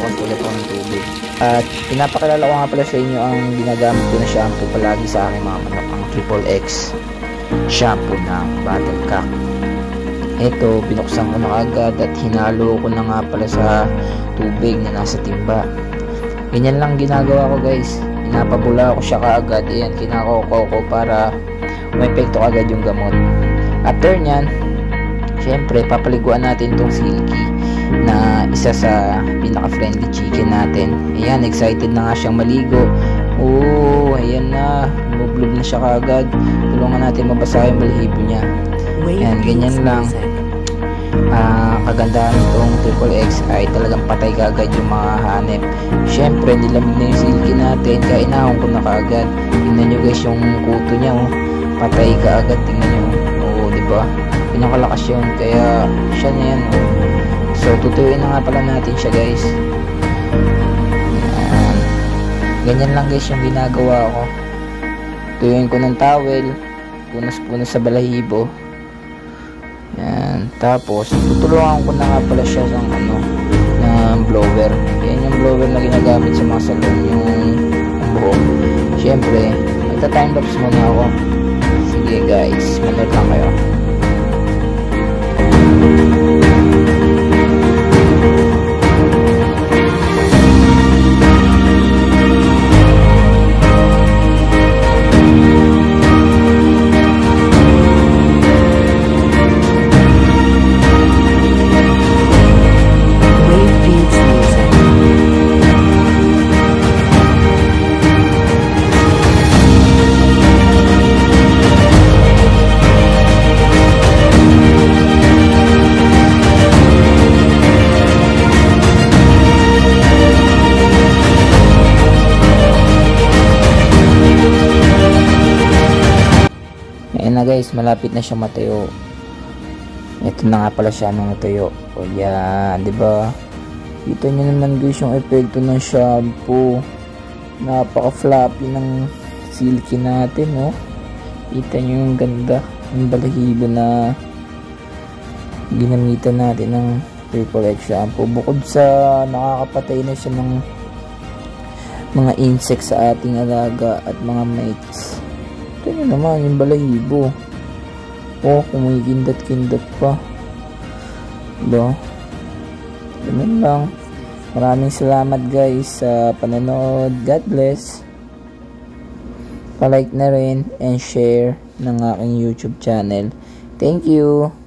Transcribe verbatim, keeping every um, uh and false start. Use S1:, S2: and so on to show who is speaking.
S1: magpapakuan ulit ako ng tubig. At pinapakilala ko nga pala sa inyo ang ginagamit ko na shampoo palagi sa aking mga manok, ang Triple X shampoo ng Battlecock. Ito, binuksan ko na agad at hinalo ko na nga pala sa tubig na nasa timba. Ganyan lang ginagawa ko guys. Pinapabula ko siya kaagad. Ayan, kinakoko ko para may epekto agad yung gamot. After nyan, syempre papaliguan natin tong Silky na isa sa pinaka-friendly chicken natin. Ayan, excited na nga siyang maligo. Oo, ayan na. Bublob na siya kaagad. Tulungan natin mabasa yung balahibo niya. Ayan, ganyan lang. Uh, kagandahan nitong Triple X ay talagang patay kaagad yung mga hanep. Syempre nilamig na yung Silky natin, kaya inahon ko na kaagad. Tingnan nyo guys yung kuto niya, oh. Patay kaagad, tingnan nyo. Oo, diba? Pinakalakas yun, kaya siya na yan, oh. So tutuin na nga pala natin siya guys. Ayan. Ganyan lang guys yung ginagawa ko. Tuyuin ko ng towel, punas-punas sa balahibo. Yan. Tapos, tutulungan ko na nga pala siya ng ano, ng blower. Yan yung blower na ginagamit sa mga salon, yung, yung buhok. Siyempre, magta-timelapse muna ako. Sige guys, manood lang kayo. Ayan na guys, malapit na siya matuyo. Ito na nga pala siya nung natuyo. O yan, diba? Kita nyo naman guys yung epekto ng shampoo. Napaka floppy ng Silky natin, no? Kita nyo yung ganda ng balahibo na ginamitan natin ng Triple X shampoo. Bukod sa nakakapatay na siya ng mga insects sa ating alaga at mga mates. Ito nyo naman yung balahibo. Oh, kumikindat-kindat pa. Diba? Ganun lang. Maraming salamat guys sa panonood. God bless. Pa-like na rin and share ng aking YouTube channel. Thank you.